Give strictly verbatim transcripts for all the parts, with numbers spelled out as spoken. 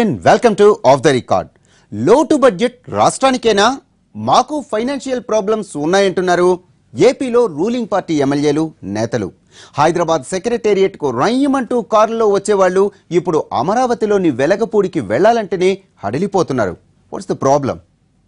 Again welcome to off the record. లోటు budget రాష్ట్రానికేనా? మాకు ఫైనాన్షియల్ ప్రాబ్లమ్స్ ఉన్నాయంటున్నారు ఏపీలో రూలింగ్ పార్టీ ఎమ్మెల్యేలు, నేతలు. హైదరాబాద్ సెక్రటేరియట్ కు రయ్యమంటూ కారులో వచ్చేవాళ్లు ఇప్పుడు అమరావతిలోని వెలగపూడికి వెళ్లాలంటేనే హడలిపోతున్నారు. What's the problem?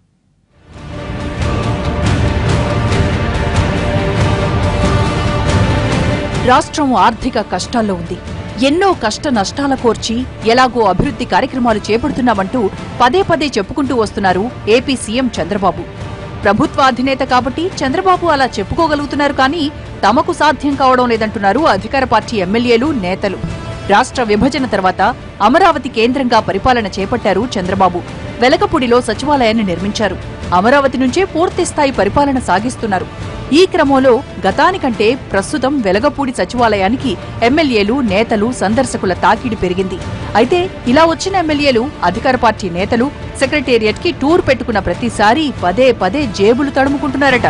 రాష్ట్రం ఆర్థిక కష్టాల్లో ఉంది. ఎన్నో కష్ట నష్టాల కోర్చి ఎలాగో అభివృద్ధి కార్యక్రమాలు చేపడుతున్నామంటూ పదే పదే చెప్పుకుంటూ వస్తున్నారు ఏపీ సీఎం చంద్రబాబు. ప్రభుత్వ అధినేత కాబట్టి చంద్రబాబు అలా చెప్పుకోగలుగుతున్నారు, కానీ తమకు సాధ్యం కావడం లేదంటున్నారు అధికార పార్టీ ఎమ్మెల్యేలు, నేతలు. రాష్ట్ర విభజన తర్వాత అమరావతి కేంద్రంగా పరిపాలన చేపట్టారు చంద్రబాబు. వెలగపూడిలో సచివాలయాన్ని నిర్మించారు. అమరావతి నుంచే పూర్తిస్థాయి పరిపాలన సాగిస్తున్నారు. ఈ క్రమంలో గతానికంటే ప్రస్తుతం వెలగపూడి సచివాలయానికి ఎమ్మెల్యేలు, నేతలు, సందర్శకుల తాకిడి పెరిగింది. అయితే ఇలా వచ్చిన ఎమ్మెల్యేలు, అధికార పార్టీ నేతలు సెక్రటేరియట్ కి టూర్ పెట్టుకున్న ప్రతిసారి పదే పదే జేబులు తడుముకుంటున్నారట.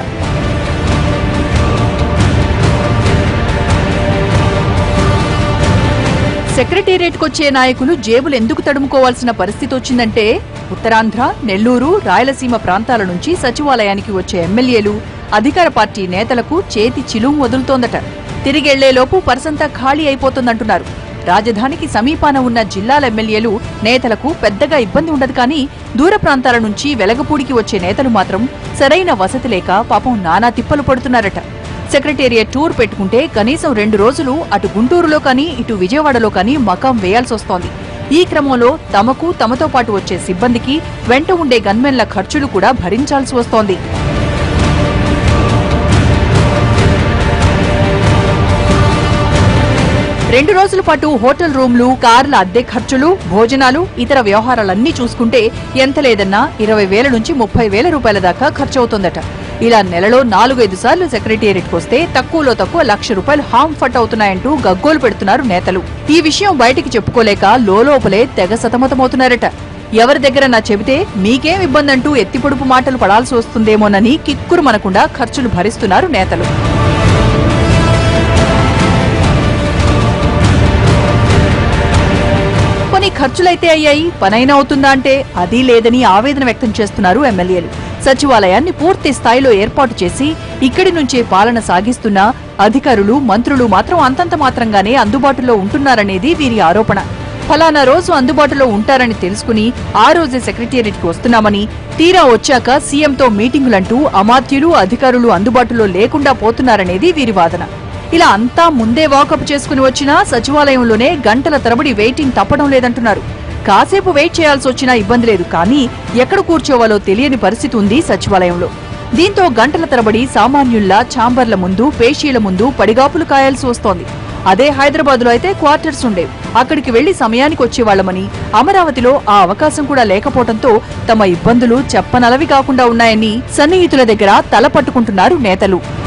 సెక్రటేరియట్ కొచ్చే నాయకులు జేబులు ఎందుకు తడుముకోవాల్సిన పరిస్థితి వచ్చిందంటే, ఉత్తరాంధ్ర, నెల్లూరు, రాయలసీమ ప్రాంతాల నుంచి సచివాలయానికి వచ్చే ఎమ్మెల్యేలు, అధికార పార్టీ నేతలకు చేతి చిలుం వదులుతోందట. తిరిగెళ్లేలోపు పర్సంతా ఖాళీ అయిపోతుందంటున్నారు. రాజధానికి సమీపాన ఉన్న జిల్లాల ఎమ్మెల్యేలు, నేతలకు పెద్దగా ఇబ్బంది ఉండదు, కానీ దూర ప్రాంతాల నుంచి వెలగపూడికి వచ్చే నేతలు మాత్రం సరైన వసతి లేక పాపం నానా తిప్పలు పడుతున్నారట. సెక్రటేరియట్ టూర్ పెట్టుకుంటే కనీసం రెండు రోజులు అటు గుంటూరులో కానీ ఇటు విజయవాడలో కానీ మకాం వేయాల్సొస్తోంది. ఈ క్రమంలో తమకు, తమతో పాటు వచ్చే సిబ్బందికి వెంట ఉండే గన్మెన్ల ఖర్చులు కూడా భరించాల్సి వస్తోంది. రెండు రోజుల పాటు హోటల్ రూమ్లు, కార్ల అద్దె ఖర్చులు, భోజనాలు, ఇతర వ్యవహారాలన్నీ చూసుకుంటే ఎంత లేదన్నా ఇరవై వేల నుంచి ముప్పై వేల రూపాయల దాకా ఖర్చవుతోందట. ఇలా నెలలో నాలుగైదు సార్లు సెక్రటేరియట్కి వస్తే తక్కువలో తక్కువ లక్ష రూపాయలు హామ్ ఫట్ అవుతున్నాయంటూ గగ్గోలు పెడుతున్నారు నేతలు. ఈ విషయం బయటికి చెప్పుకోలేక లోలోపలే తెగ సతమతమవుతున్నారట. ఎవరి దగ్గర నా చెబితే మీకేం ఇబ్బంది అంటూ ఎత్తిపొడుపు మాటలు పడాల్సి వస్తుందేమోనని కిక్కురు మనకుండా ఖర్చులు భరిస్తున్నారు నేతలు. కొన్ని ఖర్చులైతే అయ్యాయి, పనైనా అవుతుందా అంటే అదీ లేదని ఆవేదన వ్యక్తం చేస్తున్నారు ఎమ్మెల్యేలు. సచివాలయాన్ని పూర్తి స్థాయిలో ఏర్పాటు చేసి ఇక్కడి నుంచే పాలన సాగిస్తున్న అధికారులు, మంత్రులు మాత్రం అంతంత మాత్రంగానే అందుబాటులో ఉంటున్నారనేది వీరి ఆరోపణ. ఫలానా రోజు అందుబాటులో ఉంటారని తెలుసుకుని ఆ రోజే సెక్రటేరియట్కి వస్తున్నామని, తీరా వచ్చాక సీఎంతో మీటింగులంటూ అమాత్యులు, అధికారులు అందుబాటులో లేకుండా పోతున్నారనేది వీరి వాదన. ఇలా అంతా ముందే వాకప్ చేసుకుని వచ్చినా సచివాలయంలోనే గంటల తరబడి వెయిటింగ్ తప్పడం లేదంటున్నారు. కాసేపు వెయిట్ చేయాల్సి వచ్చినా ఇబ్బంది లేదు, కానీ ఎక్కడ కూర్చోవాలో తెలియని పరిస్థితి ఉంది సచివాలయంలో. దీంతో గంటల తరబడి సామాన్యుల్లా ఛాంబర్ల ముందు, పేషీల ముందు పడిగాపులు కాయాల్సి వస్తోంది. అదే హైదరాబాద్ లో అయితే క్వార్టర్స్ ఉండేవి, అక్కడికి వెళ్లి సమయానికి వచ్చేవాళ్లమని, అమరావతిలో ఆ అవకాశం కూడా లేకపోవడంతో తమ ఇబ్బందులు చెప్పనలవి కాకుండా ఉన్నాయని సన్నిహితుల దగ్గర తల పట్టుకుంటున్నారు నేతలు.